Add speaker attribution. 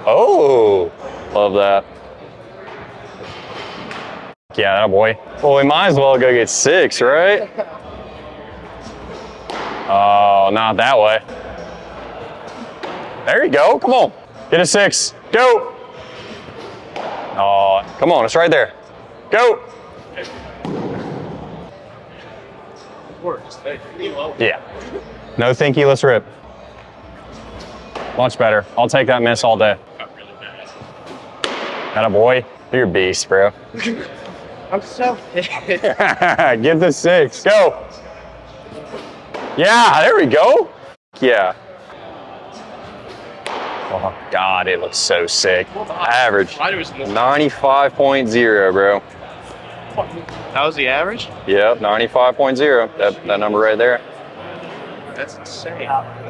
Speaker 1: Oh, love that. Yeah, that boy. Well, we might as well go get 6, right? Oh, not that way. There you go. Come on. Get a 6. Go. Oh, come on. It's right there. Go. Yeah. No thinky. Let's rip. Much better. I'll take that miss all day. Atta boy. You're a beast, bro.
Speaker 2: I'm so pissed.
Speaker 1: Give the 6. Go. Yeah, there we go. Yeah. Oh, God, it looks so sick. Average. 95.0, bro.
Speaker 2: That was the average?
Speaker 1: Yep, 95.0. That number right there.
Speaker 2: That's insane.